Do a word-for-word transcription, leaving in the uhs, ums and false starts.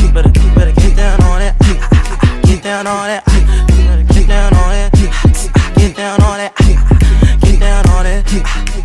You better, you better get down on it. Get down on it. You better get down on it. Get down on it. Get down on it.